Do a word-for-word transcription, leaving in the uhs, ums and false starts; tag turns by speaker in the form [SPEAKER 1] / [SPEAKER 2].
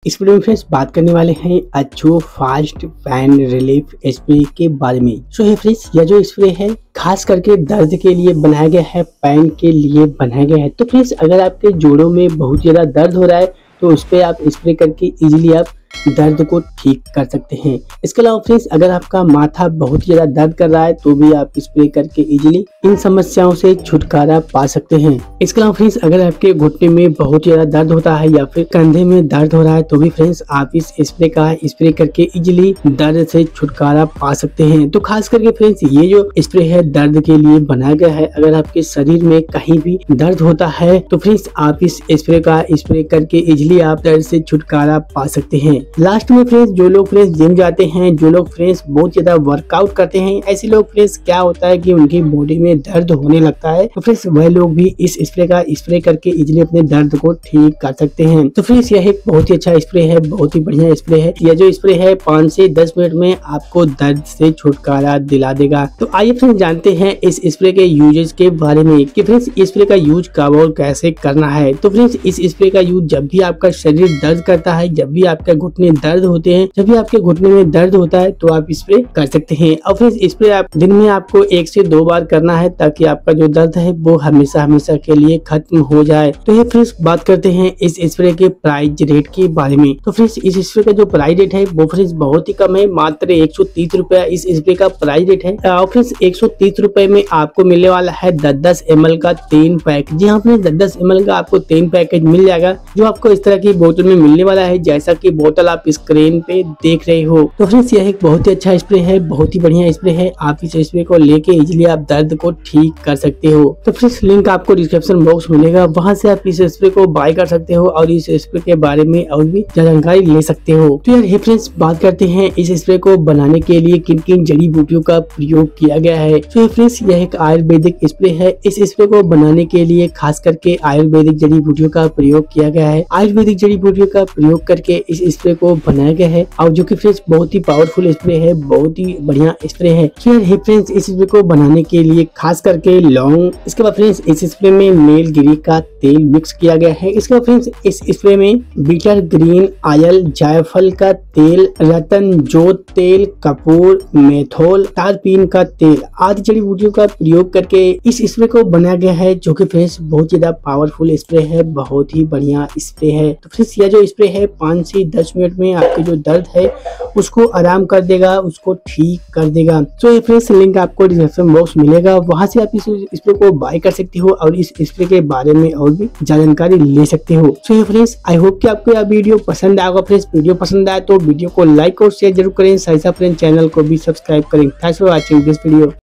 [SPEAKER 1] इस वीडियो में फ्रेंड्स बात करने वाले हैं अच्छो फास्ट पेन रिलीफ स्प्रे के बारे में। सो है फ्रेंड्स, यह जो स्प्रे है खास करके दर्द के लिए बनाया गया है, पेन के लिए बनाया गया है। तो फ्रेंड्स, अगर आपके जोड़ों में बहुत ज्यादा दर्द हो रहा है तो उस पर आप स्प्रे करके इजीली आप दर्द को ठीक कर सकते हैं। इसके अलावा फ्रेंड्स, अगर आपका माथा बहुत ज्यादा दर्द कर रहा है तो भी आप स्प्रे करके इजीली इन समस्याओं से छुटकारा पा सकते हैं। इसके अलावा फ्रेंड्स, अगर आपके घुटने में बहुत ज्यादा दर्द होता है या फिर कंधे में दर्द हो रहा है तो भी फ्रेंड्स आप इस स्प्रे का स्प्रे करके इजीली दर्द से छुटकारा पा सकते हैं। तो खास करके फ्रेंड्स, ये जो स्प्रे है दर्द के लिए बनाया गया है। अगर आपके शरीर में कहीं भी दर्द होता है तो फ्रेंड्स आप इस स्प्रे का स्प्रे करके इजीली आप दर्द से छुटकारा पा सकते हैं। लास्ट में फ्रेंड्स, जो लोग फ्रेंड्स जिम जाते हैं, जो लोग फ्रेंड्स बहुत ज्यादा वर्कआउट करते हैं, ऐसे लोग फ्रेंड्स क्या होता है कि उनकी बॉडी में दर्द होने लगता है तो फ्रेंड्स वह लोग भी इस स्प्रे का स्प्रे करके इजीली अपने दर्द को ठीक कर सकते हैं। तो फ्रेंड्स, यह एक बहुत ही अच्छा स्प्रे है, बहुत ही बढ़िया स्प्रे है। यह जो स्प्रे है पाँच से दस मिनट में आपको दर्द से छुटकारा दिला देगा। तो आइए फ्रेंड्स जानते हैं इस स्प्रे के यूजेस के बारे में कि फ्रेंड्स स्प्रे का यूज कब और कैसे करना है। तो फ्रेंड्स, इस स्प्रे का यूज जब भी आपका शरीर दर्द करता है, जब भी आपका घुटने दर्द होते हैं, जब भी आपके घुटने में दर्द होता है तो आप स्प्रे कर सकते हैं। और फिर स्प्रे आप दिन में आपको एक से दो बार करना है ताकि आपका जो दर्द है वो हमेशा हमेशा के लिए खत्म हो जाए। तो ये फ्रेंड्स बात करते हैं इस स्प्रे के प्राइस रेट के बारे में। तो फ्रेंड्स, इस स्प्रे का जो प्राइस रेट है वो फ्रेंड्स बहुत ही कम है, मात्र एक सौ तीस रुपया इस स्प्रे का प्राइस रेट है। और फ्रेंड्स एक सौ तीस रुपए में आपको मिलने वाला है दस दस एम एल का तीन पैक। जी हाँ फ्रेंड्स, दस दस एम एल का आपको तीन पैकेज मिल जाएगा जो आपको इस तरह की बोतल में मिलने वाला है, जैसा की बोतल आप स्क्रीन पे देख रहे हो। तो फ्रेंड्स, यह एक बहुत ही अच्छा स्प्रे है, बहुत ही बढ़िया स्प्रे है। आप इस स्प्रे को लेके इजीली आप दर्द को ठीक कर सकते हो। तो फ्रेंड्स, लिंक आपको डिस्क्रिप्शन बॉक्स मिलेगा, वहां से आप इस स्प्रे को बाय कर सकते हो और इस स्प्रे के बारे में और भी जानकारी ले सकते हो। तो यार फ्रेंड्स, बात करते हैं इस स्प्रे को बनाने के लिए किन किन जड़ी बूटियों का प्रयोग किया गया है। तो फ्रेंड्स, यह एक आयुर्वेदिक स्प्रे है। इस स्प्रे को बनाने के लिए खास करके आयुर्वेदिक जड़ी बूटियों का प्रयोग किया गया है। आयुर्वेदिक जड़ी बूटियों का प्रयोग करके इस स्प्रे को बनाया गया है और जो कि फ्रेंड्स बहुत ही पावरफुल स्प्रे है, बहुत ही बढ़िया स्प्रे है। यार फ्रेंड्स, इस स्प्रे को बनाने के लिए खास करके लौंग, इसके बाद फ्रेंड्स इस स्प्रे में नीलगिरी का तेल मिक्स किया गया है। इसके बाद फ्रेंड्स इस स्प्रे में बीटर ग्रीन ऑयल, जायफल का तेल, रतन जोत तेल, कपूर, मेथोल, तारपीन का तेल आदि जड़ी बूटियों का प्रयोग करके इस स्प्रे को बनाया गया है, जो कि फ्रेंड्स बहुत ज्यादा पावरफुल स्प्रे है, बहुत ही बढ़िया स्प्रे है। तो फ्रेंड्स, यह जो स्प्रे है पाँच से दस मिनट में आपके जो दर्द है उसको आराम कर देगा, उसको ठीक कर देगा। तो ये फ्रेंड्स लिंक आपको डिस्क्रिप्शन बॉक्स मिलेगा, वहां से आप इस स्प्रे को बाय कर सकते हो और इस स्प्रे के बारे में और भी जानकारी ले सकते हो। तो ये फ्रेंड्स, आई होप कि आपको यह वीडियो पसंद आएगा। फ्रेंड्स, वीडियो पसंद आए तो वीडियो को लाइक और शेयर जरूर करें, साथ ही फ्रेंड्स चैनल को भी सब्सक्राइब करें। Thanks for watching this video.